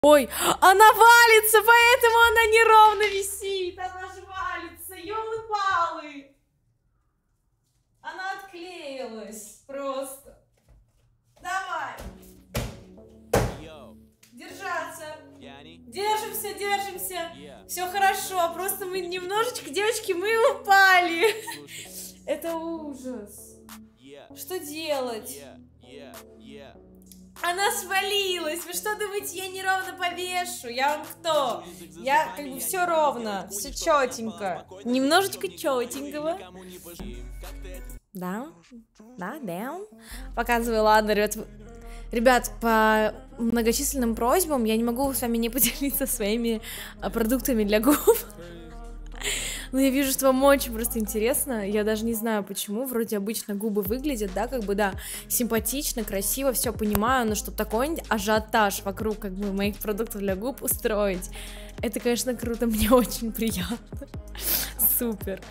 Ой, она валится, поэтому она неровно висит. Она же валится, ёлы-палы. Она отклеилась просто. Давай. Держаться. Держимся, держимся. Все хорошо, просто мы немножечко, девочки, мы упали. Это ужас. Что делать? Она свалилась. Вы что думаете, я неровно повешу? Я вам кто? Я как бы все ровно, все четенько. Немножечко четенького. Да? Да, да. Показываю, ладно, ребят, по многочисленным просьбам я не могу с вами не поделиться своими продуктами для губ. Но я вижу, что вам очень просто интересно. Я даже не знаю почему. Вроде обычно губы выглядят, да, как бы, да, симпатично, красиво, все понимаю, но чтобы такой ажиотаж вокруг, как бы, моих продуктов для губ устроить, это, конечно, круто, мне очень приятно. Супер.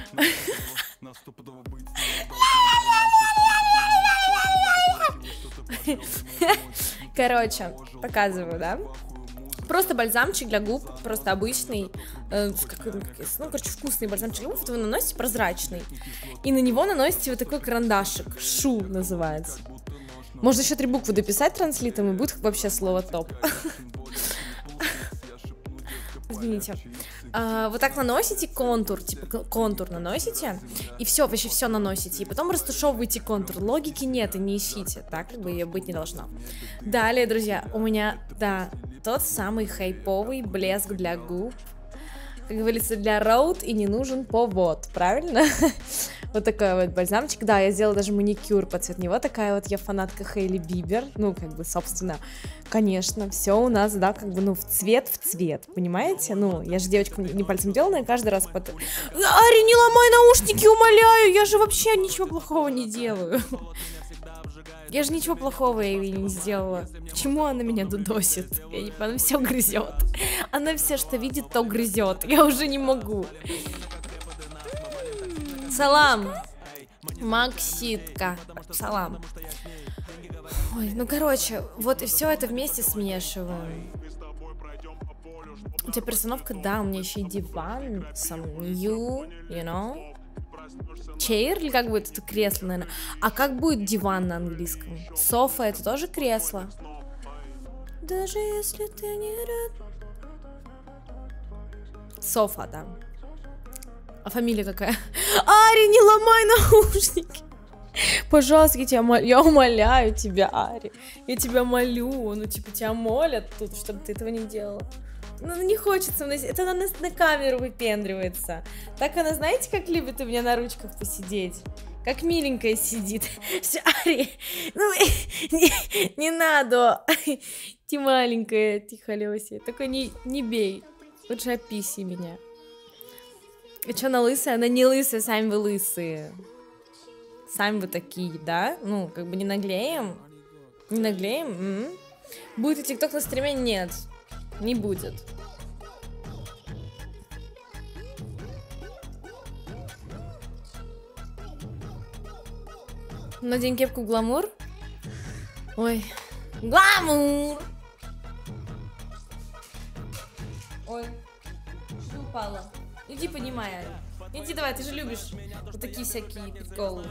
Короче, показываю, да? Просто бальзамчик для губ, просто обычный, ну, короче, вкусный бальзамчик для губ, вы наносите прозрачный, и на него наносите вот такой карандашик, шу называется. Можно еще 3 буквы дописать транслитом, и будет вообще слово топ. Извините. Вот так наносите контур, типа контур наносите, и все, вообще все наносите, и потом растушевываете контур. Логики нет, и не ищите, так как бы ее быть не должно. Далее, друзья, у меня, да, тот самый хайповый блеск для губ, как говорится, для роуд и не нужен повод, правильно? Вот такой вот бальзамчик, да, я сделала даже маникюр под цвет него, такая вот я фанатка Хейли Бибер, ну, как бы, собственно, конечно, все у нас, да, как бы, ну, в цвет, понимаете? Ну, я же девочка не пальцем деланная, каждый раз под... Ари, не ломай наушники, умоляю, я же вообще ничего плохого не делаю. Я же ничего плохого ей не сделала. Почему она меня дудосит? Я не понимаю, она все грызет. Она все, что видит, то грызет. Я уже не могу. Салам. Макситка. Салам. Ой, ну короче, вот и все это вместе смешиваем. У тебя перестановка, да, у меня еще и диван, some new, you know. Chair, или как будет это кресло, наверное? А как будет диван на английском? Софа — это тоже кресло? Даже если ты не рад. Софа, да. А фамилия какая? Ари, не ломай наушники! Пожалуйста, я умоляю тебя, Ари. Я тебя молю, ну типа тебя молят тут, чтобы ты этого не делала. Ну, не хочется, это она на камеру выпендривается. Так она, знаете, как любит у меня на ручках посидеть? Как миленькая сидит. Все, Ари, ну, не надо. Ты маленькая, тихо, Лёся. Только не бей. Лучше описи меня. И что, она лысая? Она не лысая, сами вы лысые. Сами вы такие, да? Ну, как бы не наглеем? Не наглеем? Будет ли тикток на стриме? Нет. Не будет. Надень кепку гламур. Ой. Гламур! Ой. Что упало? Иди понимай, Ари. Иди давай, ты же любишь вот такие всякие приколы.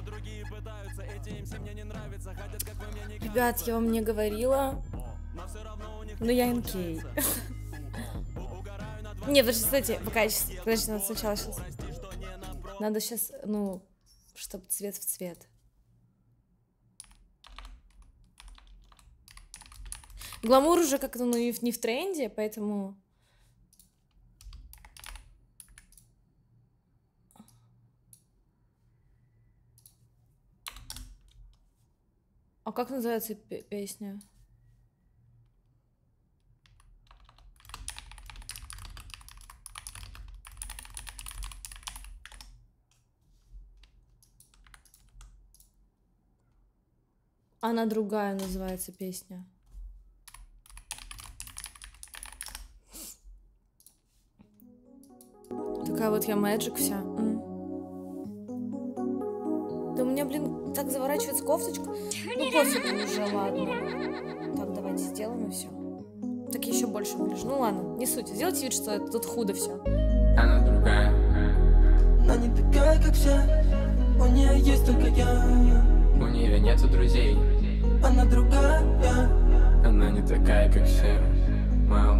Ребят, я вам не говорила, но я НК. Не, подожди, кстати, пока подожди, надо сначала сейчас. Надо сейчас, ну, чтобы цвет в цвет. Гламур уже как-то, ну, не в тренде, поэтому... А как называется песня? Она другая называется песня. Такая вот я Magic вся. Да у меня, блин, так заворачивается кофточка. Ну пофиг уже, ладно. Так, давайте сделаем и все. Так больше выгляжу. Ну ладно, не суть. Сделайте вид, что это тут худо все. Она другая. Она не такая, как все. У нее есть только я. У нее нету друзей. Она другая. Она не такая, как все. Мам.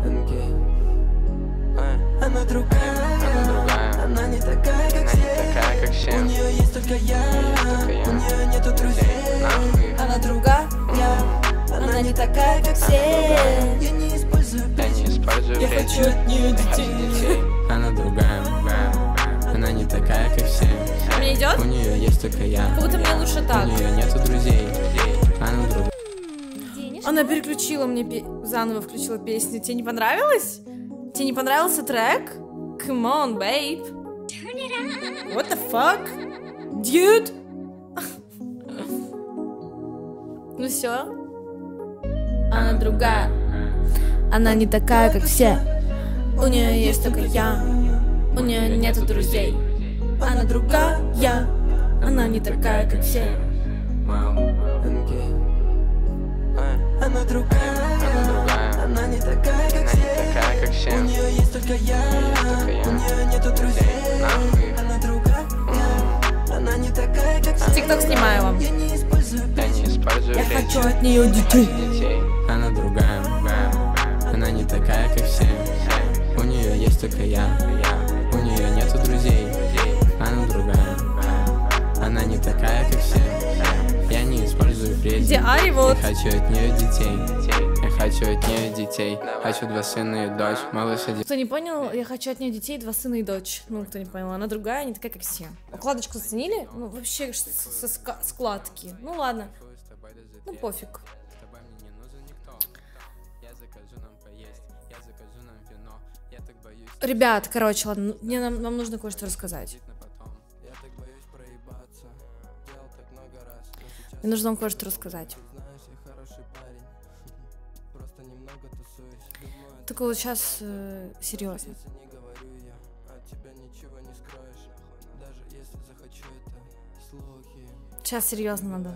Она другая. Она не такая, как все. У нее есть только я. У нее нету друзей. Она другая. Она не такая, как все. Я не использую Я хочу от нее детей. Она другая. Она не такая, как все. Мне идет? У нее есть только я. Как будто мне лучше так. У нее нету друзей. Она другая. Она переключила мне, заново включила песню. Тебе не понравилось? Тебе не понравился трек? Come on, babe. What the fuck? Dude? Ну все. Она другая. Она не такая, как все. У нее есть только я. У нее нету друзей. Она другая. Она не такая, как все. Она другая. Она не такая, как все. У нее есть только я. У нее нету друзей. Она другая. Она не такая, как все. Тикток снимаю вам. Я не использую Я хочу от нее детей. Она другая. Она не такая, как все. У нее есть только я. У нее нету друзей. Она другая. Она не такая, как все. Я не использую фрези. Где Ари вот? Я хочу от нее детей. Я хочу от нее детей. Хочу 2 сына и дочь. Малыш один. Кто не понял, я хочу от нее детей, 2 сына и дочь. Ну, кто не понял, она другая, не такая, как все. Укладочку заценили? Ну, вообще, со складки. Ну, ладно. Ну, пофиг. Ребят, короче, ладно, нам нужно кое-что рассказать. Мне нужно вам кое-что рассказать. Только вот сейчас серьезно. Сейчас серьезно надо.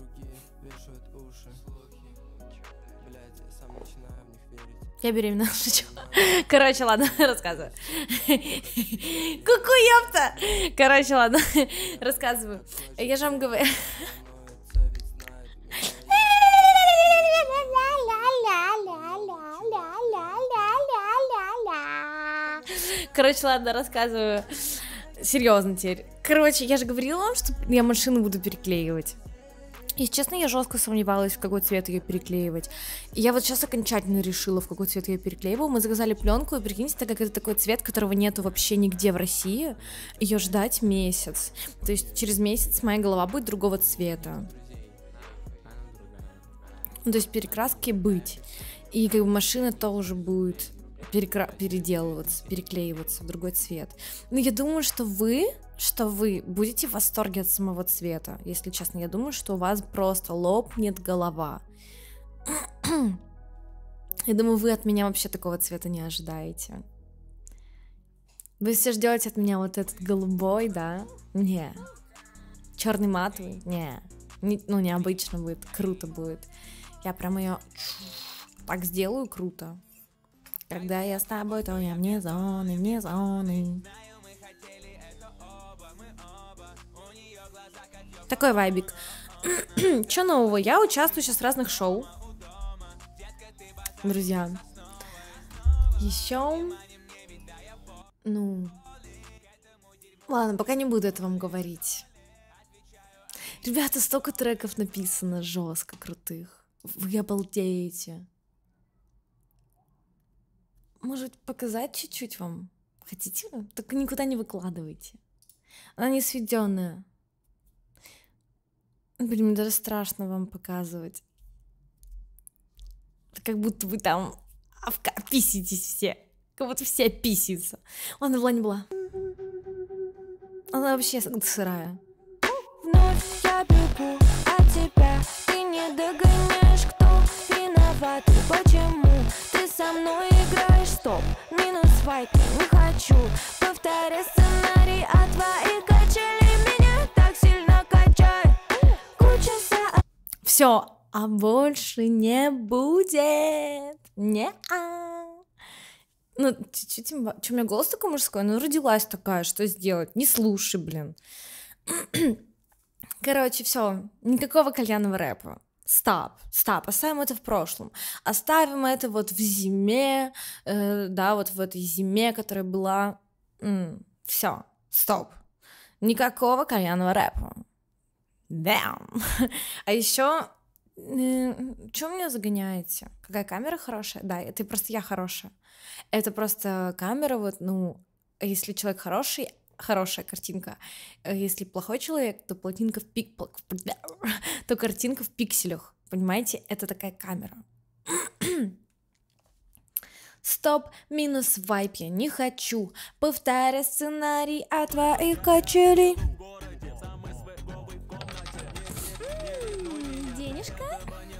Я беременна, шучу. Короче, ладно, рассказываю. Ку-ку, ёпта! Короче, ладно, рассказываю. Я же вам говорю. Короче, ладно, рассказываю. Серьезно теперь. Короче, я же говорила вам, что я машину буду переклеивать. И, честно, я жестко сомневалась, в какой цвет ее переклеивать. И я вот сейчас окончательно решила, в какой цвет я ее переклеиваю. Мы заказали пленку, и прикиньте, так как это такой цвет, которого нету вообще нигде в России, ее ждать месяц. То есть через месяц моя голова будет другого цвета. Ну, то есть перекраски быть. И как бы машина тоже будет переделываться, переклеиваться в другой цвет. Но я думаю, что вы будете в восторге от самого цвета. Если честно, я думаю, что у вас просто лопнет голова. Я думаю, вы от меня вообще такого цвета не ожидаете. Вы все ждете от меня вот этот голубой, да? Не. Черный матовый? Не. Ну, необычно будет, круто будет. Я прям ее так сделаю круто. Когда я с тобой, то я вне зоны, вне зоны. Такой вайбик. Чё нового? Я участвую сейчас в разных шоу. Друзья. Еще. Ну. Ладно, пока не буду это вам говорить. Ребята, столько треков написано жестко крутых. Вы обалдеете. Может, показать чуть-чуть вам? Хотите? Только никуда не выкладывайте. Она не сведенная. Блин, мне даже страшно вам показывать. Это как будто вы там писитесь все. Как будто все писятся. Ладно, была не была. Она вообще сырая. Вновь я бегу от тебя. Ты не догоняешь, кто виноват и почему. Ты со мной играешь, стоп, минус файки, не хочу повторять сценарий, а твои качели меня так сильно качают. Куча. Все, а больше не будет. Не-а. Ну, чуть-чуть, что у меня голос такой мужской? Ну, родилась такая, что сделать? Не слушай, блин. Короче, все, никакого кальянного рэпа. Стоп, оставим это в прошлом. Оставим это вот в зиме, да, вот в этой зиме, которая была. Все, стоп. Никакого кальянного рэпа. Damn. А еще, что меня загоняете? Какая камера хорошая? Да, это просто я хорошая. Это просто камера, вот, ну, если человек хороший, хорошая картинка. Если плохой человек, то то картинка в пикселях. Понимаете? Это такая камера. Стоп, минус вайп, я не хочу повторять сценарий от твоих качелей. Денежка?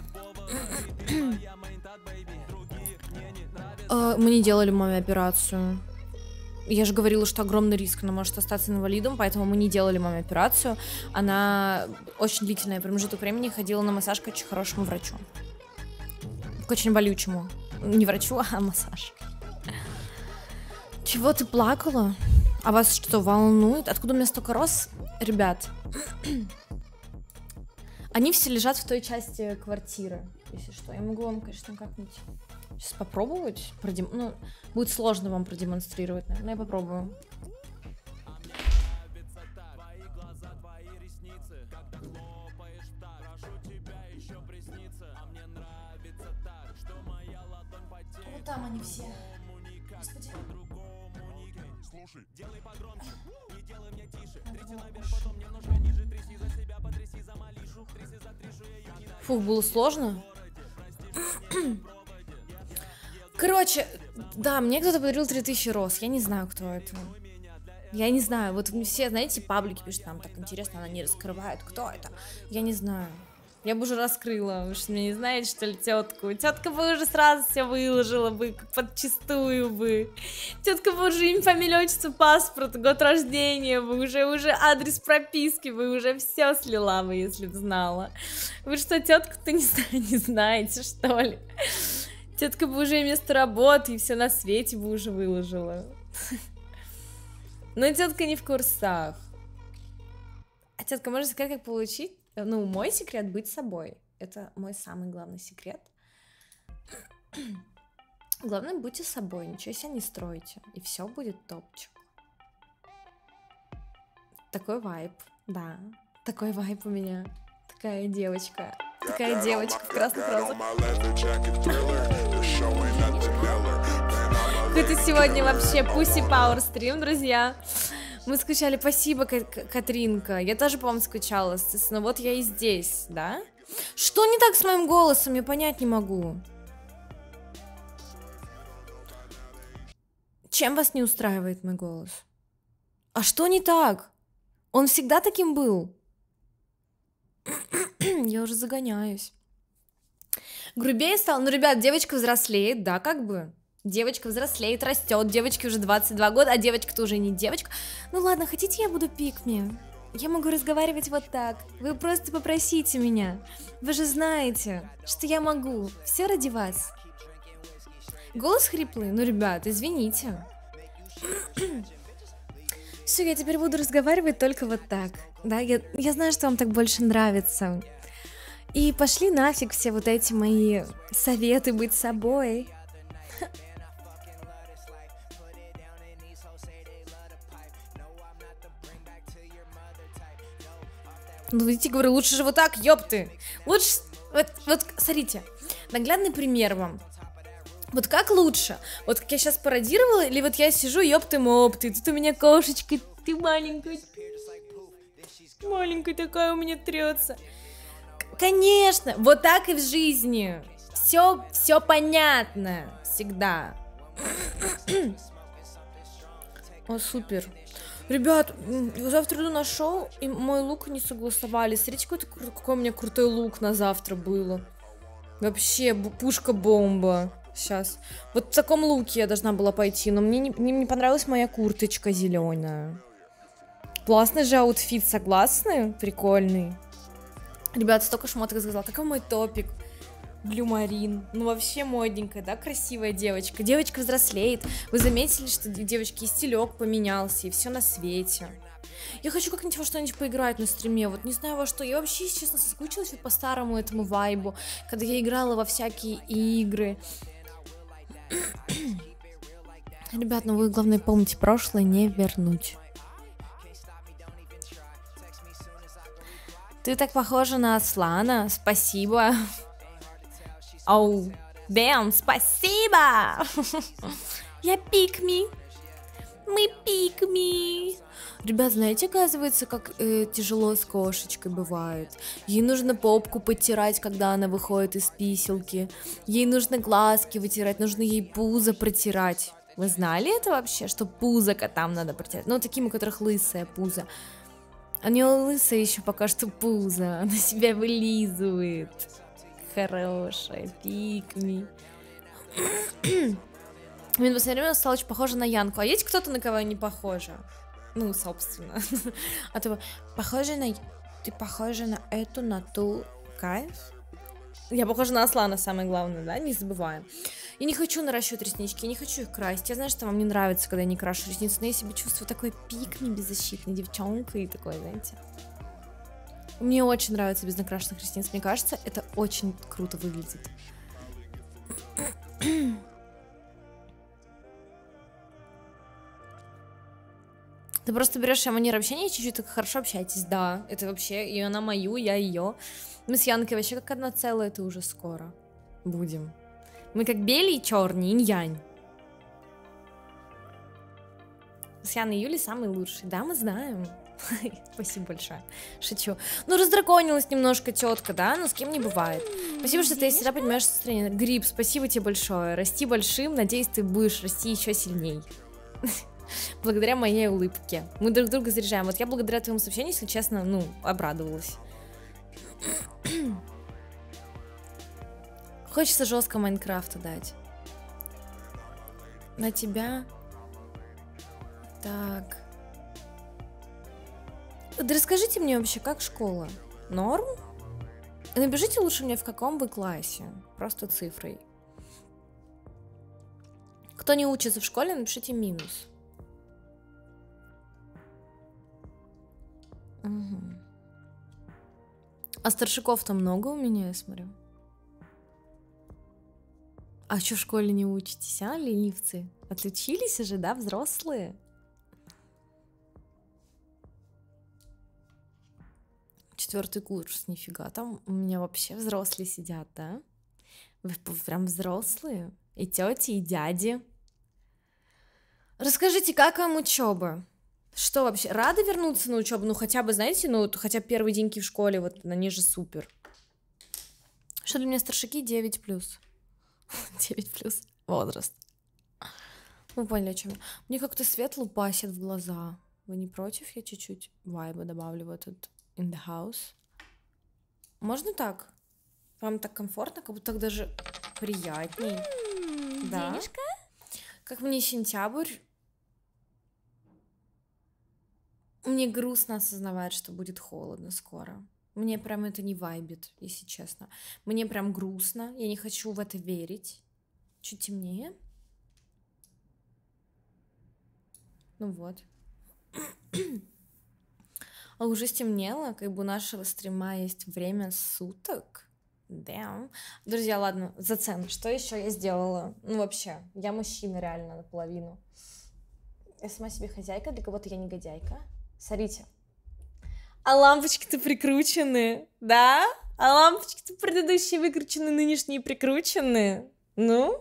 Мы не делали маме операцию. Я же говорила, что огромный риск, она может остаться инвалидом, поэтому мы не делали маме операцию. Она очень длительный промежуток времени ходила на массаж к очень хорошему врачу. К очень болючему. Не врачу, а массаж. Чего ты плакала? А вас что, волнует? Откуда у меня столько роз? Ребят, они все лежат в той части квартиры, если что. Я могу вам, конечно, как-нибудь сейчас попробовать. Ну, будет сложно вам продемонстрировать, но я попробую. Вот там они все. Господи. Слушай, делай погромче, не делай мне тише. Тряси наверх, потом немножко ниже. Тряси за себя, потряси за Малишу. Тряси за Тришу, я не знаю. Фух, было сложно. Короче, да, мне кто-то подарил 3000 роз. Я не знаю, кто это. Я не знаю. Вот все, знаете, паблики пишут, там так интересно, она не раскрывает. Кто это? Я не знаю. Я бы уже раскрыла. Вы что, не знаете, что ли, тетку? Тетка бы уже сразу все выложила бы, как подчистую бы. Тетка бы уже имя, фамилия, отчество, паспорт, год рождения бы, уже адрес прописки бы, уже все слила бы, если бы знала. Вы что, тетку-то не знаете, что ли? Тетка бы уже место работы и все на свете бы уже выложила. Но тетка не в курсах. А тетка, можно сказать, как получить? Ну, мой секрет — быть собой. Это мой самый главный секрет. Главное, будьте собой, ничего себе не стройте, и все будет топчик. Такой вайб, да. Такой вайб у меня. Такая девочка в красных розах. Это сегодня вообще Pussy Power стрим, друзья. Мы скучали, спасибо, Катринка. Я тоже по вам скучала, естественно. Вот я и здесь, да? Что не так с моим голосом? Я понять не могу. Чем вас не устраивает мой голос? А что не так? Он всегда таким был. Я уже загоняюсь. Грубее стал? Ну, ребят, девочка взрослеет, да, как бы. Девочка взрослеет, растет, девочке уже 22 года, а девочка-то уже не девочка. Ну ладно, хотите, я буду пикми? Я могу разговаривать вот так. Вы просто попросите меня. Вы же знаете, что я могу. Все ради вас. Голос хриплый? Ну, ребят, извините. Все, я теперь буду разговаривать только вот так. Да, я знаю, что вам так больше нравится. И пошли нафиг все вот эти мои советы быть собой. Ну, видите, говорю, лучше же вот так, ёпты. Лучше, вот, смотрите, наглядный пример вам. Вот как лучше? Вот как я сейчас пародировала, или вот я сижу, ёпты-мопты, тут у меня кошечка, ты маленькая. Маленькая такая у меня трется. Конечно, вот так и в жизни. Все понятно всегда. О, супер. Ребят, завтра иду на шоу, и мой лук не согласовали. Смотрите, какой у меня крутой лук на завтра было. Вообще, пушка-бомба. Сейчас. Вот в таком луке я должна была пойти, но мне не понравилась моя курточка зеленая. Классный же аутфит, согласны? Прикольный. Ребят, столько шмоток сказала. Какой мой топик? Блю Марин. Ну вообще модненькая, да, красивая девочка. Девочка взрослеет. Вы заметили, что девочки и стилек поменялся, и все на свете. Я хочу как-нибудь во что-нибудь поиграть на стриме. Вот не знаю во что. Я вообще, честно, соскучилась вот по старому этому вайбу, когда я играла во всякие игры. Ребят, ну вы, главное, помните, прошлое не вернуть. Ты так похожа на Аслана, спасибо. Оу, Бен, спасибо. Я пикми. Мы пикми. Ребят, знаете, оказывается, как тяжело с кошечкой бывает. Ей нужно попку подтирать, когда она выходит из писелки. Ей нужно глазки вытирать, нужно ей пузо протирать. Вы знали это вообще, что пузо котам надо протирать? Ну, таким, у которых лысое пузо. У нее лысое еще пока что пузо. Она себя вылизывает. Хорошая, пикми. Мне в последнее время стала очень похожа на Янку. А есть кто-то, на кого я не похожа? Ну, собственно. А ты похожа на... Ты похожа на эту, на ту. Кайф? Я похожа на Аслана, самое главное, да? Не забываем. Я не хочу наращивать реснички, я не хочу их красить. Я знаю, что вам не нравится, когда я не крашу ресницы, но я себя чувствую такой пикми беззащитной девчонкой и такой, знаете. Мне очень нравится без накрашенных ресниц. Мне кажется, это очень круто выглядит. Ты просто берешь ее манеру общения и чуть-чуть так хорошо общаетесь. Да, это вообще, и она мою, я ее. Мы с Янкой вообще как одно целое, это уже скоро будем. Мы как белый и черный, инь-янь. С Яной и Юлей самый лучший. Да, мы знаем. Спасибо большое. Шучу. Ну, раздраконилась немножко тетка, да? Но с кем не бывает. Спасибо, что ты всегда понимаешь состояние. Гриб, спасибо тебе большое. Расти большим, надеюсь, ты будешь расти еще сильней. Благодаря моей улыбке. Мы друг друга заряжаем. Вот я благодаря твоему сообщению, если честно, ну, обрадовалась. Хочется жестко Майнкрафта дать. На тебя. Так. Да расскажите мне вообще, как школа? Норм? Напишите лучше мне, в каком вы классе. Просто цифрой. Кто не учится в школе, напишите минус. Угу. А старшаков-то много у меня, я смотрю. А что в школе не учитесь, а, ленивцы? Отличились уже, да, взрослые? Четвертый курс, нифига, там у меня вообще взрослые сидят, да? Вы прям взрослые? И тети, и дяди. Расскажите, как вам учеба? Что вообще, рады вернуться на учебу? Ну хотя бы, знаете, ну хотя бы первые деньки в школе, вот они же супер. Что для меня старшаки 9+. 9+ возраст. Вы поняли, о чем я? Мне как-то свет лупасит в глаза. Вы не против? Я чуть-чуть вайба добавлю в этот in the house. Можно так? Вам так комфортно? Как будто так даже приятней. Да? Денежка? Как мне сентябрь. Мне грустно осознавать, что будет холодно скоро. Мне прям это не вайбит, если честно. Мне прям грустно. Я не хочу в это верить. Чуть темнее. Ну вот. А уже стемнело, как бы у нашего стрима есть время суток. Damn. Друзья, ладно, зацен. Что еще я сделала? Ну вообще, я мужчина реально наполовину. Я сама себе хозяйка, для кого-то я негодяйка. Смотрите. А лампочки-то прикручены, да? А лампочки-то предыдущие выкручены, нынешние прикручены. Ну?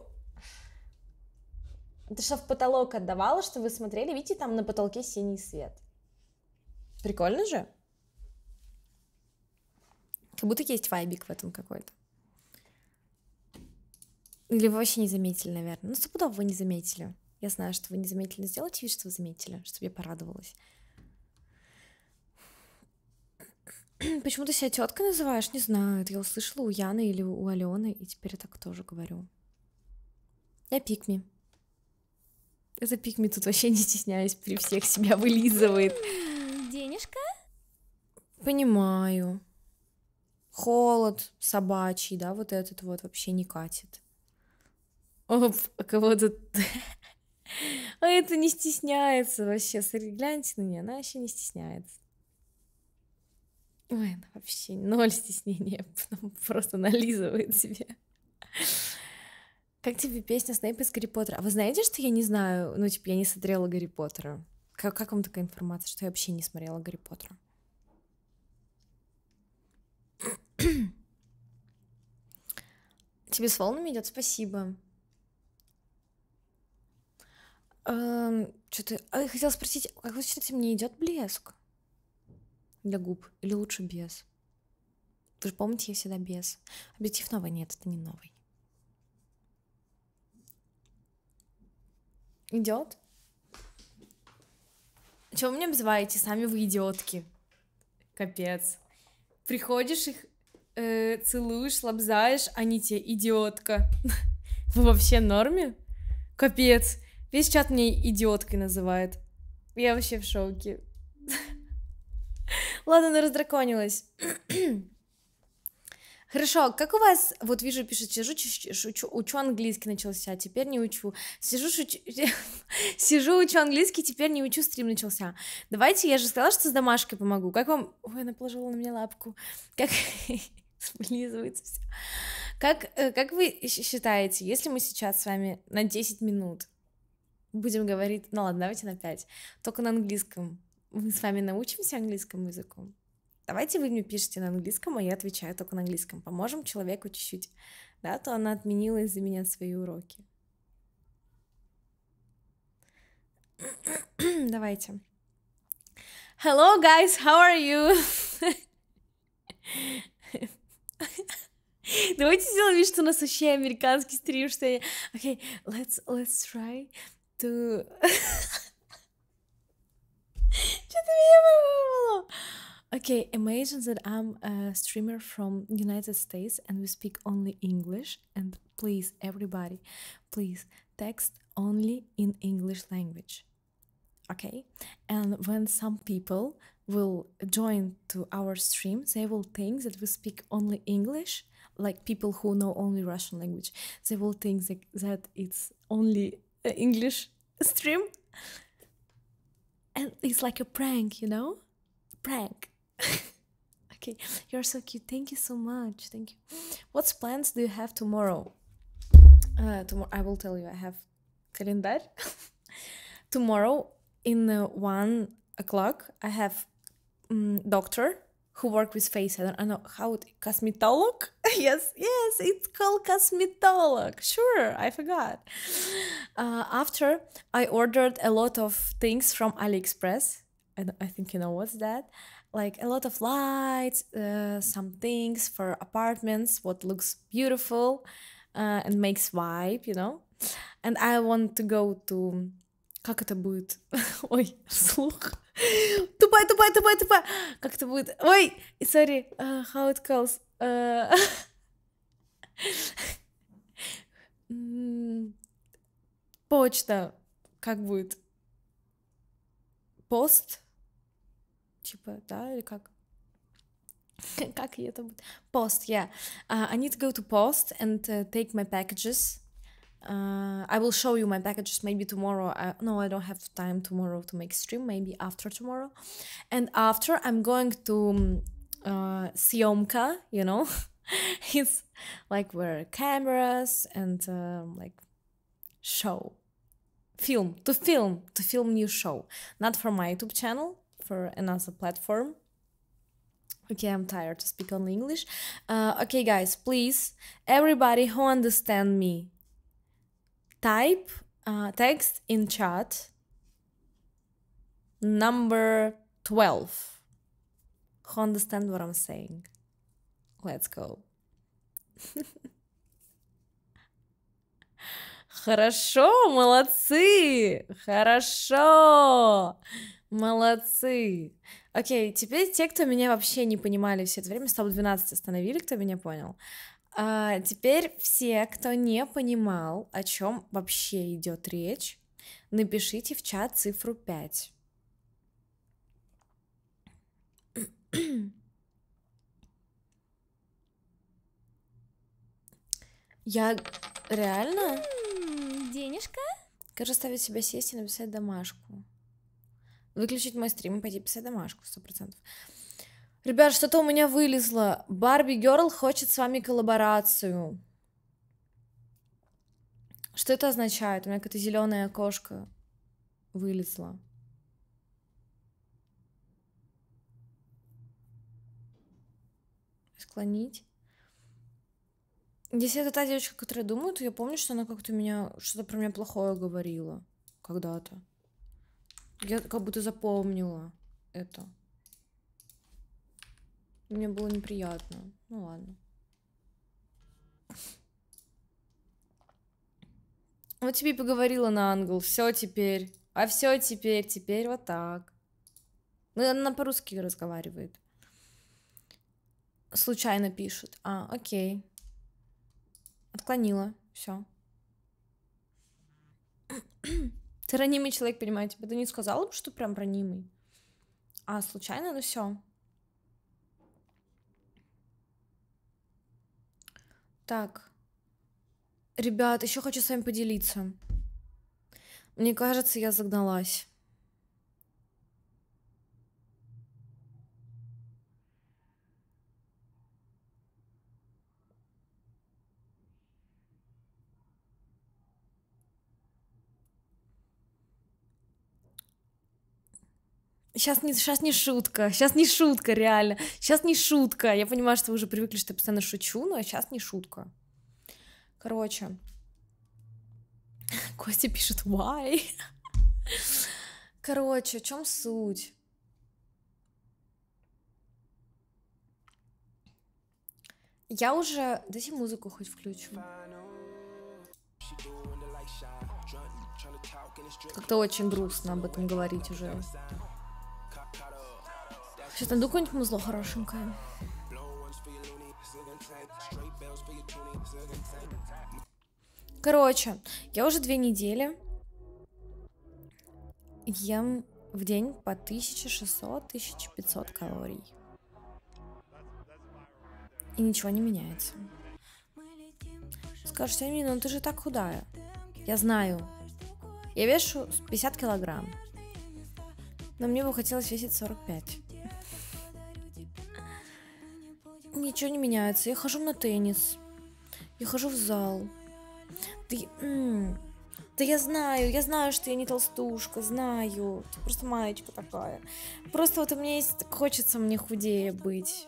Это что, в потолок отдавало, что вы смотрели? Видите, там на потолке синий свет. Прикольно же? Как будто есть вайбик в этом какой-то. Или вы вообще не заметили, наверное. Ну, стопудово вы не заметили. Я знаю, что вы не заметили, но сделайте вид, что вы заметили, чтобы я порадовалась. Почему ты себя теткой называешь? Не знаю, это я услышала у Яны или у Алены, и теперь я так тоже говорю. Я пикми. Это пикми тут вообще не стесняюсь, при всех себя вылизывает. Денежка? Понимаю. Холод собачий, да, вот этот вот вообще не катит. Оп, а кого тут... А это не стесняется вообще. Смотри, гляньте на нее, она вообще не стесняется. Ой, она вообще ноль стеснения, просто нализывает себе. Как тебе песня Снейп из Гарри Поттера? А вы знаете, что я не знаю, ну, типа, я не смотрела Гарри Поттера? Как вам такая информация, что я вообще не смотрела Гарри Поттера? Тебе с волнами идет? Спасибо. Что-то... я хотела спросить, как вы считаете, мне идет блеск для губ? Или лучше без? Вы же помните, я всегда без. Объектив новый? Нет, это не новый. Идет? Чего вы меня обзываете? Сами вы идиотки. Капец. Приходишь их, целуешь, лобзаешь, они тебе идиотка. Вы вообще в норме? Капец. Весь чат меня идиоткой называет. Я вообще в шоке. Ладно, она раздраконилась. Хорошо, как у вас, вот вижу, пишет, учу английский начался, теперь не учу. Сижу, учу английский, теперь не учу, стрим начался. Давайте, я же сказала, что с домашкой помогу. Как вам... Ой, она положила на меня лапку. Как... Слизывается все. Как вы считаете, если мы сейчас с вами на 10 минут будем говорить... Ну ладно, давайте на 5. Только на английском. Мы с вами научимся английскому языку? Давайте вы мне пишите на английском, а я отвечаю только на английском. Поможем человеку чуть-чуть. Да, то она отменила из-за меня свои уроки. Давайте. Hello, guys, how are you? Давайте сделаем вид, что у нас вообще американский стрим, что я... Okay, let's try to... Что-то меня вырвало. Okay, imagine that I'm a streamer from United States and we speak only English. And please, everybody, please text only in English language. Okay? And when some people will join to our stream, they will think that we speak only English, like people who know only Russian language. They will think that it's only English stream. And it's like a prank, you know? Prank. Okay, you're so cute. Thank you so much. Thank you. What plans do you have tomorrow? Tomorrow, I will tell you. I have calendar. Tomorrow in 1 o'clock, I have doctor who work with face. I don't know how it... Cosmetolog? Yes, it's called cosmetolog. Sure, I forgot. After, I ordered a lot of things from AliExpress. I think you know what's that. Like a lot of lights, some things for apartments, what looks beautiful and makes vibe, you know. And I want to go to... Как это будет? Ой, слух. Тупая. Как это будет? Ой, sorry, how it calls? Почта. Как будет? Пост? Типа, да, или как? Как это будет? Post, yeah. I need to go to Post and take my packages. I will show you my packages maybe tomorrow. No, I don't have time tomorrow to make stream. Maybe after tomorrow. And after, I'm going to съемка, you know? It's like where cameras and like show. To film new show. Not for my YouTube channel, for another platform. Okay, I'm tired to speak only English. Okay, guys, please, everybody who understand me, type text in chat number 12. Who understand what I'm saying? Let's go. Хорошо, молодцы! Хорошо! Молодцы! Окей, теперь те, кто меня вообще не понимали все это время, с топ-12 остановили, кто меня понял. Теперь все, кто не понимал, о чем вообще идет речь, напишите в чат цифру 5. Я реально? Денежка? Кажется, заставить себя сесть и написать домашку. Выключить мой стрим и пойти писать домашку, 100%. Ребят, что-то у меня вылезло. Барби Герл хочет с вами коллаборацию. Что это означает? У меня какая-то зеленая окошко вылезла. Склонить. Если это та девочка, которая думает, то я помню, что она как-то что-то про меня плохое говорила когда-то. Я как будто запомнила это. Мне было неприятно. Ну ладно. Вот тебе и поговорила на ангел. Все теперь. А все теперь вот так. Ну, она по-русски разговаривает. Случайно пишет. А, окей. Отклонила. Все. Ты ранимый человек, понимаю, тебе ты не сказала бы, что прям ранимый. А, случайно, ну все. Так. Ребят, еще хочу с вами поделиться. Мне кажется, я загналась. Сейчас не шутка, реально. Сейчас не шутка. Я понимаю, что вы уже привыкли, что я постоянно шучу, но сейчас не шутка. Короче. Костя пишет why. Короче, в чем суть? Я уже... Дайте музыку хоть включу. Как-то очень грустно об этом говорить уже. Сейчас найду какое-нибудь музло хорошенькое. Короче, я уже 2 недели ем в день по 1600-1500 калорий. И ничего не меняется. Скажете, Амина, ну ты же так худая. Я знаю. Я вешу 50 килограмм. Но мне бы хотелось весить 45. Ничего не меняется. Я хожу на теннис. Я хожу в зал. Да я знаю, что я не толстушка, знаю. Ты просто маечка такая. Просто вот у меня есть... Хочется мне худее быть.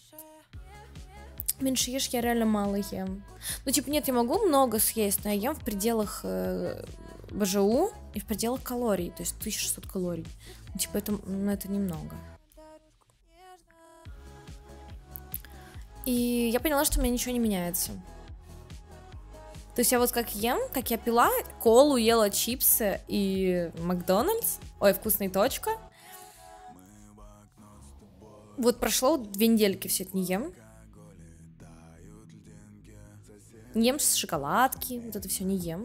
Меньше ешь, я реально мало ем. Ну, типа, нет, я могу много съесть, но я ем в пределах БЖУ и в пределах калорий. То есть 1600 калорий. Ну, типа, это немного. И я поняла, что у меня ничего не меняется. То есть я вот как ем, как я пила колу, ела чипсы и Макдональдс. Ой, вкусная точка. Вот прошло 2 недельки, все это не ем. Не ем с шоколадки, вот это все не ем.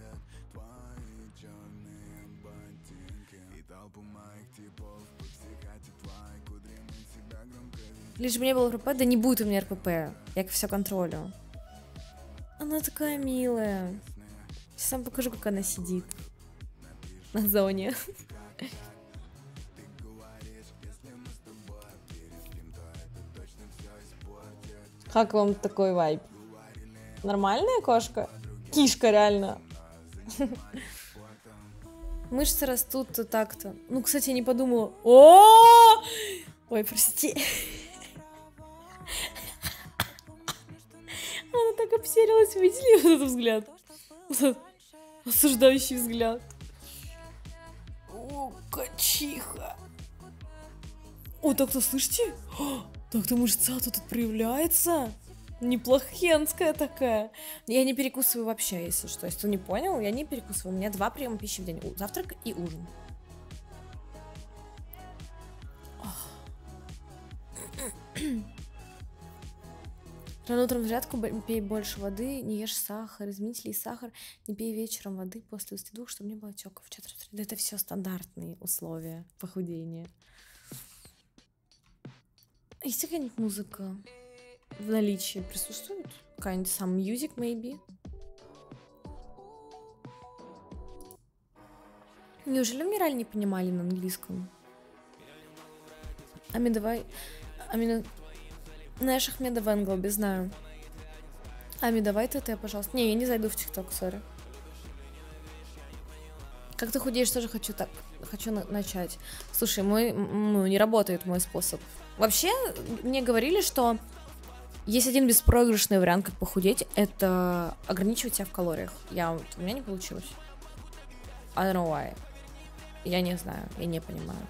Лишь бы не было РПП, да не будет у меня РПП. Я все контролю. Она такая милая. Сейчас вам покажу, как она сидит на зоне. Как вам такой вайб? Нормальная кошка? Кишка, реально. Мышцы растут так-то. Ну, кстати, я не подумала. Ой, прости. Она так обсерилась, видели вот этот взгляд? Осуждающий взгляд. О, качиха. О, так-то, слышите? Так-то мышца тут проявляется. Неплохенская такая. Я не перекусываю вообще, если что. Если ты не понял, я не перекусываю. У меня 2 приема пищи в день. Завтрак и ужин. Рано утром зарядку, пей больше воды, не ешь сахар, изменители и сахар, не пей вечером воды после 22, чтобы не было отеков. Да это все стандартные условия похудения. Есть какая-нибудь музыка в наличии присутствует? Какая-нибудь some music, maybe. Неужели Мираль не понимали на английском? Ами, давай... Ами, знаешь, Ахмеда в Энглобе, знаю. Ами, давай ты, пожалуйста. Не, я не зайду в ТикТок, сори. Как ты худеешь, тоже хочу так. Хочу начать. Слушай, не работает мой способ. Вообще, мне говорили, что есть один беспроигрышный вариант, как похудеть, это ограничивать себя в калориях. У меня не получилось. I don't know why. Я не знаю, я не понимаю.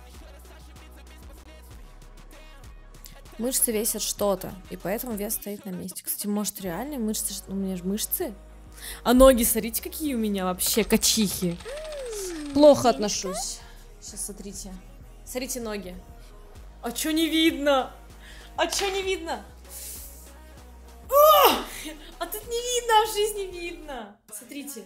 Мышцы весят что-то, и поэтому вес стоит на месте. Кстати, может, реально мышцы... У меня же мышцы. А ноги, смотрите, какие у меня вообще качихи. Плохо отношусь. Сейчас, смотрите. Смотрите ноги. А чё не видно? А чё не видно? О! А тут не видно, а в жизни видно. Смотрите.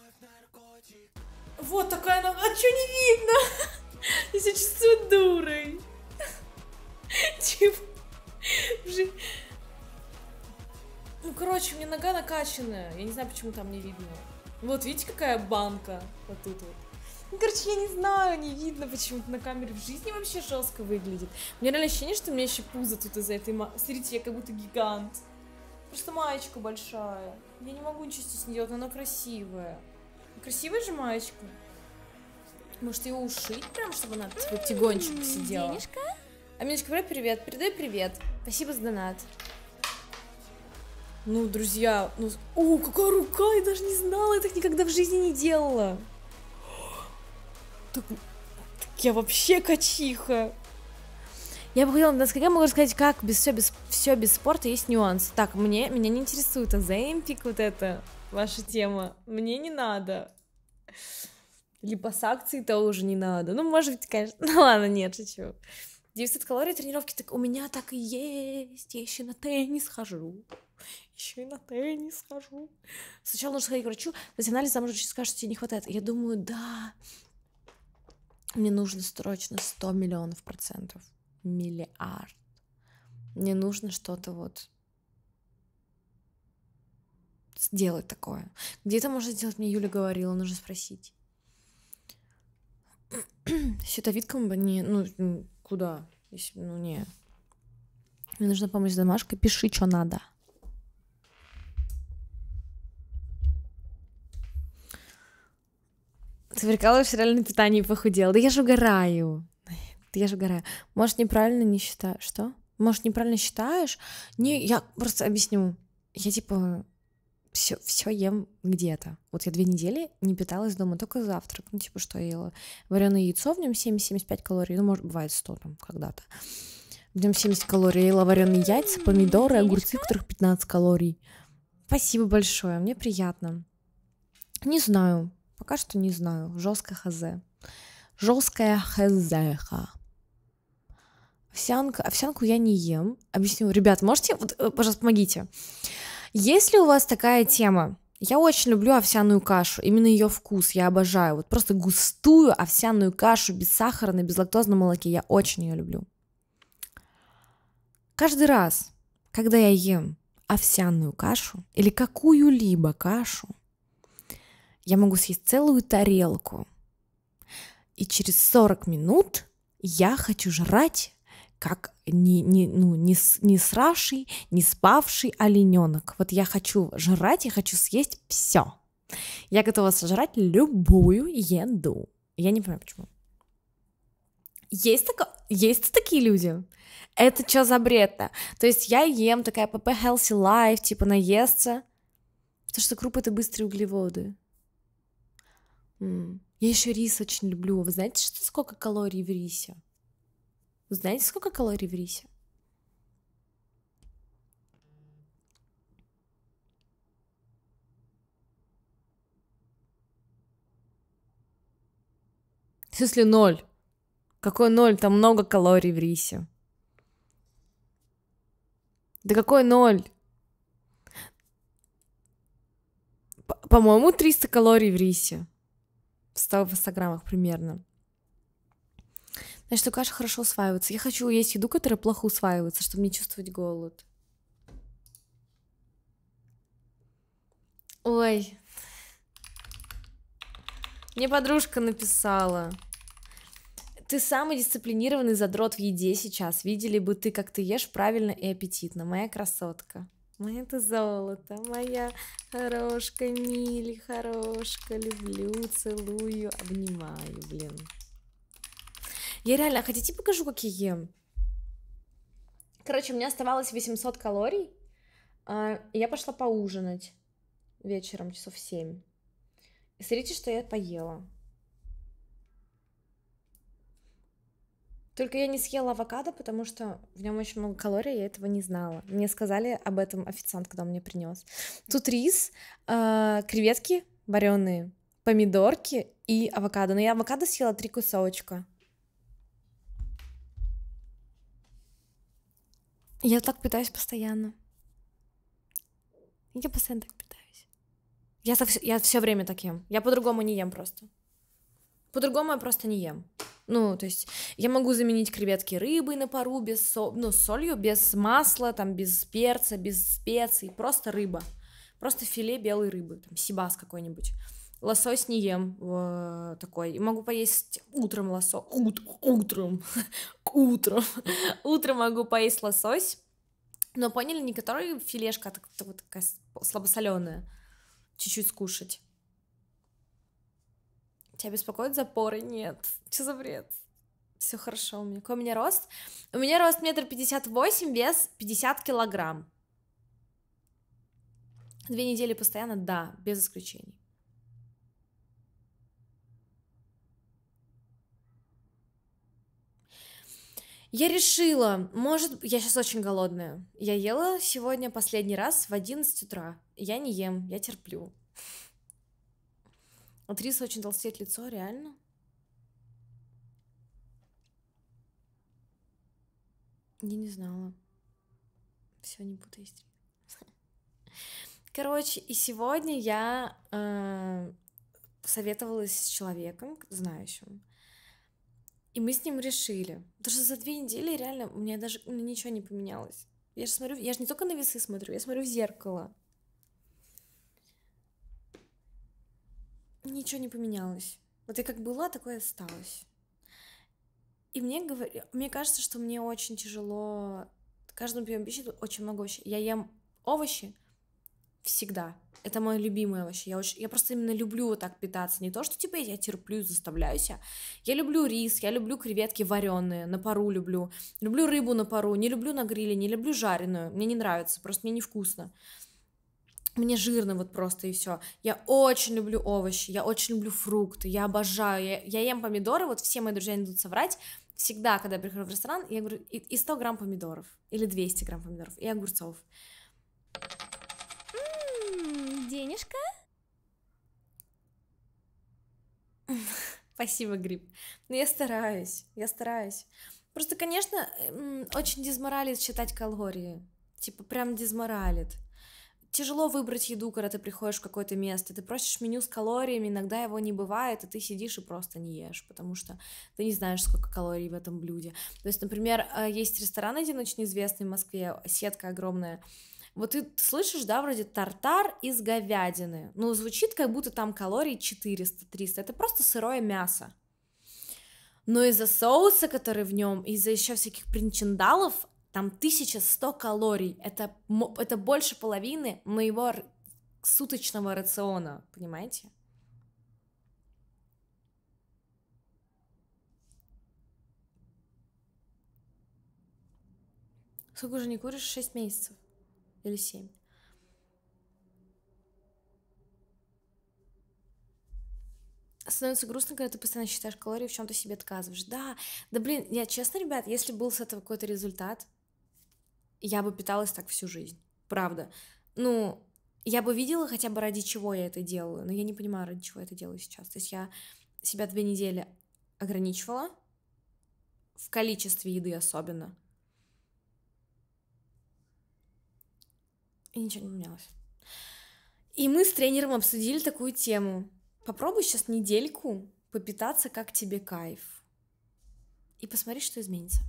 Вот такая нога. А чё не видно? Я себя чувствую дурой. Типа... Ну, короче, у меня нога накачанная. Я не знаю, почему там не видно. Вот, видите, какая банка вот тут вот. Ну, короче, я не знаю, не видно почему-то на камере. В жизни вообще жестко выглядит. У меня реально ощущение, что у меня еще пузо тут из-за этой... Смотрите, я как будто гигант. Просто маечка большая. Я не могу ничего здесь не делать, но она красивая. Красивая же маечка. Может, ее ушить прям, чтобы она типа тягончик сидела? Денежка? Аминочка, привет. Передай привет. Спасибо за донат. Ну, друзья, ну... О, какая рука! Я даже не знала, я так никогда в жизни не делала. Так я вообще качиха. Я бы хотела, я могу сказать, как все без спорта есть нюансы. Так, меня не интересует Оземпик, вот это ваша тема. Мне не надо. Липосакции тоже не надо. Ну, может быть, конечно. Ну ладно, нет, шучу. 900 калорий тренировки, так у меня так и есть. Я еще на теннис хожу. Сначала нужно сходить к врачу, за анализ там уже скажут, что тебе не хватает. Я думаю, да. Мне нужно срочно 100 миллионов %. Миллиард. Мне нужно что-то вот сделать такое. Где это можно сделать? Мне Юля говорила, нужно спросить. Щитовидкам бы не... Ну, куда? Ну, не. Мне нужна помощь с домашкой. Пиши, что надо. Ты прикалываешься, реально на питании похудела. Да я же угораю. Может, неправильно не считаю. Что? Может, неправильно считаешь? Не, я просто объясню. Я типа все ем где-то. Вот я 2 недели не питалась дома, только завтрак. Ну, типа, что я ела? Вареное яйцо, в нем 70-75 калорий. Ну, может, бывает 100 там когда-то. В нем 70 калорий. Я ела вареные яйца, помидоры, огурцы, в которых 15 калорий. Спасибо большое, мне приятно. Не знаю. Пока что не знаю. Жесткая хазеха. Овсянку я не ем. Объясню. Ребят, можете, вот, пожалуйста, помогите. Если у вас такая тема, я очень люблю овсяную кашу, именно ее вкус, я обожаю. Вот просто густую овсяную кашу без сахара на безлактозном молоке, я очень ее люблю. Каждый раз, когда я ем овсяную кашу или какую-либо кашу, я могу съесть целую тарелку. И через 40 минут я хочу жрать, как не сравший, не спавший олененок. Вот я хочу жрать, я хочу съесть все. Я готова сожрать любую еду. Я не понимаю, почему. Есть такие люди? Это что за бред-то? То есть я ем такая pp healthy life, типа наесться, потому что крупы — это быстрые углеводы. Я еще рис очень люблю. Вы знаете, сколько калорий в рисе? Вы знаете, сколько калорий в рисе? В смысле 0? Какой 0? Там много калорий в рисе. Да какой 0? По-моему, 300 калорий в рисе. В 100 граммах примерно. Значит, что каша хорошо усваивается. Я хочу есть еду, которая плохо усваивается, чтобы не чувствовать голод. Ой. Мне подружка написала. Ты самый дисциплинированный задрот в еде сейчас. Видели бы ты, как ты ешь правильно и аппетитно. Моя красотка. Моя ты золото. Моя хорошка, мили, хорошка. Люблю, целую, обнимаю, блин. Я реально, хотите покажу, как я ем? Короче, у меня оставалось 800 калорий. И я пошла поужинать вечером, часов 7. И смотрите, что я поела. Только я не съела авокадо, потому что в нем очень много калорий, я этого не знала. Мне сказали об этом официант, когда он мне принес. Тут рис, креветки вареные, помидорки и авокадо. Но я авокадо съела 3 кусочка. Я так питаюсь постоянно. Я постоянно так питаюсь. Я все время так ем. Я по-другому не ем просто. По-другому я просто не ем. Ну, то есть я могу заменить креветки рыбой на пару, без с солью, без масла, там, без перца, без специй. Просто рыба. Просто филе белой рыбы. Там, сибас какой-нибудь. Лосось не ем такой. Могу поесть утром лосось. Утром. Утром могу поесть лосось. Но поняли, не которая филешка, а вот такая слабосоленая. Чуть-чуть скушать. Тебя беспокоят запоры? Нет. Что за бред? Все хорошо у меня. Какой у меня рост? У меня рост 1,58 м, вес 50 килограмм. 2 недели постоянно, да, без исключений. Я решила, может, я сейчас очень голодная. Я ела сегодня последний раз в 11 утра. Я не ем, я терплю. От риса очень толстеет лицо, реально? Я не знала. Все, не путаюсь. Короче, и сегодня я советовалась с человеком, знающим. И мы с ним решили. Потому что за 2 недели реально у меня даже ничего не поменялось. Я же смотрю, я же не только на весы смотрю, я смотрю в зеркало. Ничего не поменялось. Вот я как была, такое осталось. И мне кажется, что мне очень тяжело. Каждому приему пищи очень много овощей. Я ем овощи всегда. Это мой любимый овощ. Я просто именно люблю вот так питаться. Не то, что типа я терплю, заставляю себя. Я люблю рис, я люблю креветки вареные, на пару люблю. Люблю рыбу на пару, не люблю на гриле, не люблю жареную. Мне не нравится, просто мне невкусно. Мне жирно вот просто и все. Я очень люблю овощи, я очень люблю фрукты, я обожаю. Я ем помидоры, вот все мои друзья не идут соврать. Всегда, когда я прихожу в ресторан, я говорю, и 100 грамм помидоров, или 200 грамм помидоров, и огурцов. Денежка? Спасибо, Гриб. Но я стараюсь. Просто, конечно, очень дезморалит считать калории. Типа, прям дезморалит. Тяжело выбрать еду, когда ты приходишь в какое-то место. Ты просишь меню с калориями, иногда его не бывает, и ты сидишь и просто не ешь, потому что ты не знаешь, сколько калорий в этом блюде. То есть, например, есть ресторан один очень известный в Москве, сетка огромная. Вот ты слышишь, да, вроде тартар из говядины. Ну, звучит, как будто там калорий 400-300. Это просто сырое мясо. Но из-за соуса, который в нем, из-за еще всяких причиндалов, там 1100 калорий. Это больше половины моего суточного рациона, понимаете? Сколько уже не куришь? 6 месяцев. Или 7. Становится грустно, когда ты постоянно считаешь калории, в чем-то себе отказываешь. Да, блин, я честно, ребят, если был с этого какой-то результат, я бы питалась так всю жизнь. Правда. Ну, я бы видела хотя бы ради чего я это делаю, но я не понимаю, ради чего я это делаю сейчас. То есть я себя 2 недели ограничивала, в количестве еды особенно, и ничего не менялось. И мы с тренером обсудили такую тему. Попробуй сейчас недельку попитаться, как тебе кайф. И посмотри, что изменится.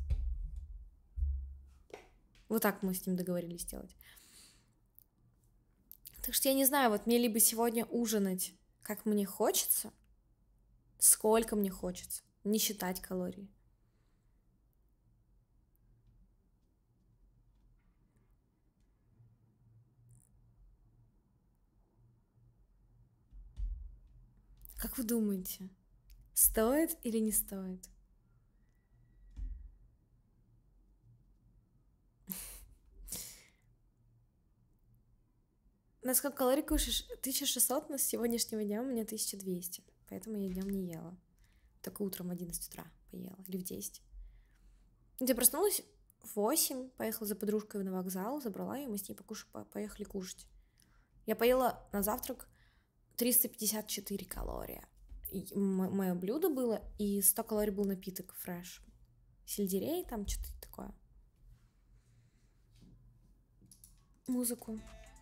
Вот так мы с ним договорились сделать. Так что я не знаю, вот мне либо сегодня ужинать, как мне хочется, сколько мне хочется, не считать калорий. Как вы думаете, стоит или не стоит? На сколько калорий кушаешь? 1600, но с сегодняшнего дня у меня 1200, поэтому я днем не ела. Только утром в 11 утра поела, или в 10. Я проснулась в 8, поехала за подружкой на вокзал, забрала ее, мы с ней поехали кушать. Я поела на завтрак 354 калории. Мое блюдо было, и 100 калорий был напиток фреш. Сельдерей, там что-то такое. Музыку.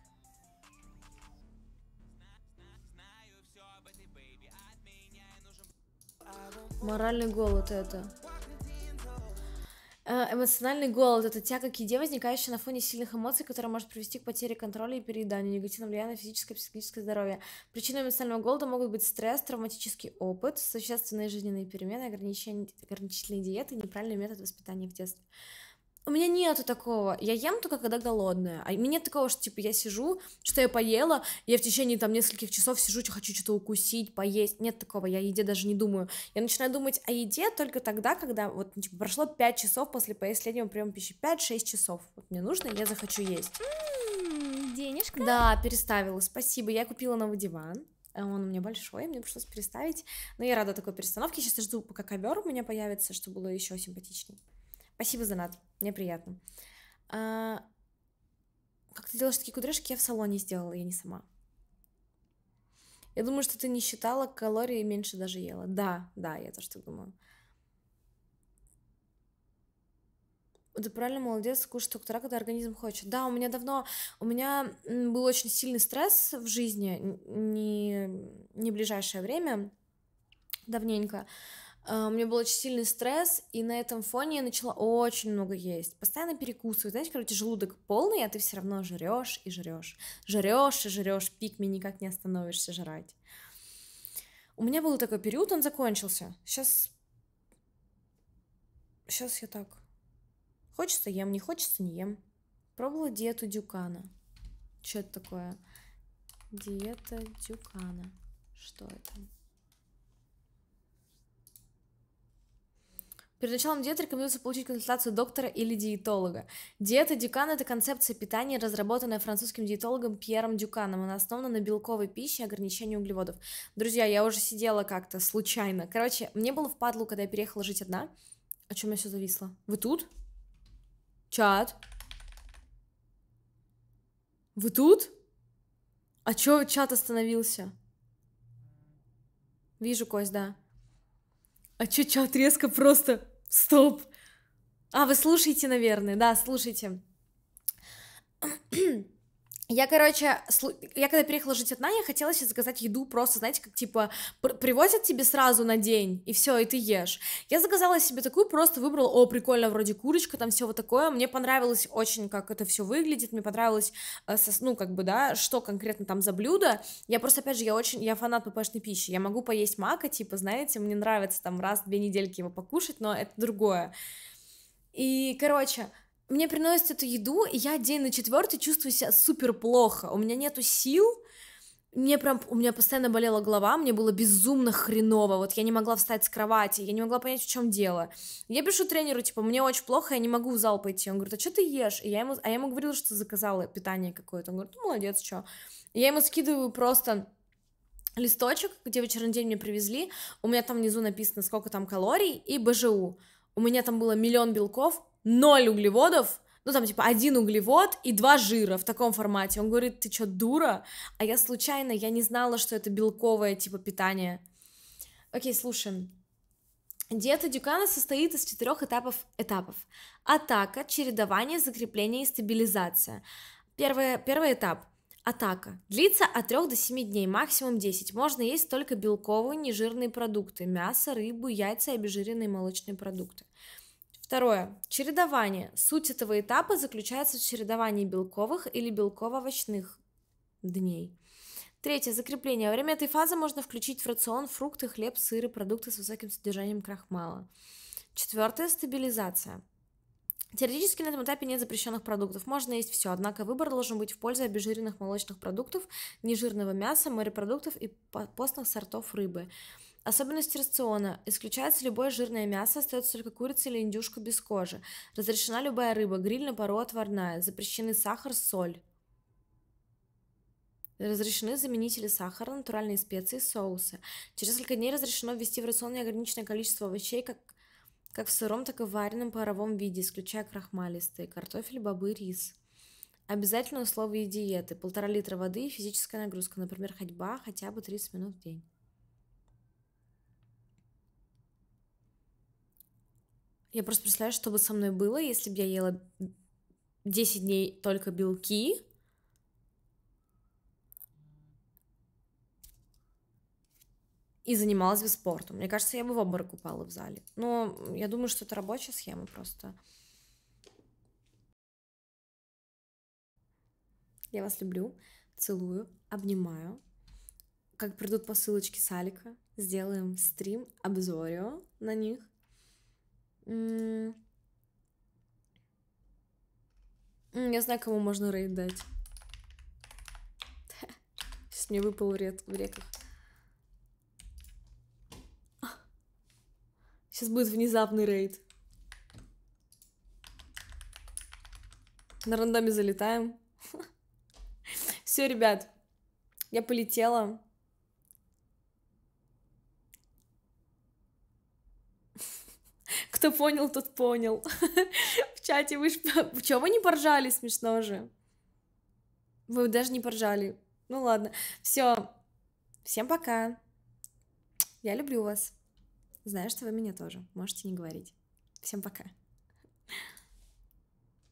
Моральный голод это. Эмоциональный голод — это тяга к еде, возникающая на фоне сильных эмоций, которая может привести к потере контроля и перееданию, негативно влияя на физическое и психическое здоровье. Причиной эмоционального голода могут быть стресс, травматический опыт, существенные жизненные перемены, ограничительные диеты и неправильный метод воспитания в детстве. У меня нету такого. Я ем только когда голодная. А у меня нет такого, что типа я сижу, что я поела, я в течение там нескольких часов сижу, хочу что-то укусить, поесть. Нет такого, я о еде даже не думаю. Я начинаю думать о еде только тогда, когда вот типа, прошло 5 часов после последнего приема пищи. 5-6 часов. Вот мне нужно, я захочу есть. Денежка? Да, переставила, спасибо. Я купила новый диван. Он у меня большой, мне пришлось переставить. Но я рада такой перестановке. Сейчас я жду, пока ковер у меня появится, чтобы было еще симпатичней. Спасибо за донат, мне приятно. Как ты делаешь такие кудряшки? Я в салоне сделала, я не сама. Я думаю, что ты не считала калорий и меньше даже ела. Да, я тоже так думаю. Ты правильно, молодец, кушать только тогда, когда организм хочет. Да, у меня был очень сильный стресс в жизни, не ближайшее время, давненько. У меня был очень сильный стресс, и на этом фоне я начала очень много есть. Постоянно перекусывать. Знаете, короче, желудок полный, а ты все равно жрешь и жрешь. Жрешь и жрешь, пикми, никак не остановишься жрать. У меня был такой период, он закончился. Сейчас я так. Хочется ем, не хочется не ем. Пробовала диету Дюкана. Что это такое? Диета Дюкана. Что это? Перед началом диеты рекомендуется получить консультацию доктора или диетолога. Диета Дюкана — это концепция питания, разработанная французским диетологом Пьером Дюканом. Она основана на белковой пище и ограничении углеводов. Друзья, я уже сидела как-то случайно. Короче, мне было впадлу, когда я переехала жить одна. А что у меня все зависло? Вы тут? Чат? Вы тут? А чё чат остановился? Вижу, Кость, да. А чё чат резко просто... Стоп! А, вы слушаете, наверное. Да, слушайте. Я когда переехала жить одна, я хотела себе заказать еду просто, знаете, как типа привозят тебе сразу на день, и все, и ты ешь. Я заказала себе такую, просто выбрала, прикольно, вроде курочка, там все вот такое. Мне понравилось очень, как это все выглядит, мне понравилось, что конкретно там за блюдо. Я просто, опять же, я фанат ППшной пищи, я могу поесть мака, типа, знаете, мне нравится там раз в 2 недельки его покушать, но это другое. И, короче... Мне приносят эту еду, и я день на 4 чувствую себя супер плохо. У меня нету сил, у меня постоянно болела голова, мне было безумно хреново. Вот я не могла встать с кровати, я не могла понять, в чем дело. Я пишу тренеру, типа, мне очень плохо, я не могу в зал пойти. Он говорит, а что ты ешь? Я ему говорила, что заказала питание какое-то. Он говорит, молодец, что? Я ему скидываю просто листочек, где в вечерний день мне привезли. У меня там внизу написано, сколько там калорий, и БЖУ. У меня там было 1 миллион белков, 0 углеводов, там типа 1 углевод и 2 жира в таком формате. Он говорит, ты что, дура? А я случайно, я не знала, что это белковое типа питание. Окей, слушаем. Диета Дюкана состоит из 4 этапов. Атака, чередование, закрепление и стабилизация. Первый этап. Атака. Длится от 3 до 7 дней, максимум 10. Можно есть только белковые, нежирные продукты. Мясо, рыбу, яйца и обезжиренные молочные продукты. Второе. Чередование. Суть этого этапа заключается в чередовании белковых или белково-овощных дней. Третье. Закрепление. Во время этой фазы можно включить в рацион фрукты, хлеб, сыры, продукты с высоким содержанием крахмала. Четвертое. Стабилизация. Теоретически на этом этапе нет запрещенных продуктов, можно есть все, однако выбор должен быть в пользу обезжиренных молочных продуктов, нежирного мяса, морепродуктов и постных сортов рыбы. Особенности рациона. Исключается любое жирное мясо, остается только курица или индюшка без кожи. Разрешена любая рыба, гриль, на пару, отварная. Запрещены сахар, соль. Разрешены заменители сахара, натуральные специи, соусы. Через несколько дней разрешено ввести в рацион неограниченное количество овощей, как в сыром, так и в вареном паровом виде, исключая крахмалистые, картофель, бобы, рис. Обязательно условия диеты. 1,5 литра воды и физическая нагрузка, например, ходьба хотя бы 30 минут в день. Я просто представляю, что бы со мной было, если бы я ела 10 дней только белки, и занималась бы спортом. Мне кажется, я бы в обморок упала в зале. Но я думаю, что это рабочая схема просто. Я вас люблю, целую, обнимаю. Как придут посылочки с Алика, сделаем стрим, обзорио на них. Я знаю, кому можно рейд дать. Сейчас мне выпал в реках. Сейчас будет внезапный рейд. На рандоме залетаем. Все, ребят, я полетела. Кто понял, тот понял. В чате вы чё вы не поржали? Смешно же. Вы даже не поржали. Ну ладно. Все. Всем пока. Я люблю вас. Знаю, что вы меня тоже. Можете не говорить. Всем пока.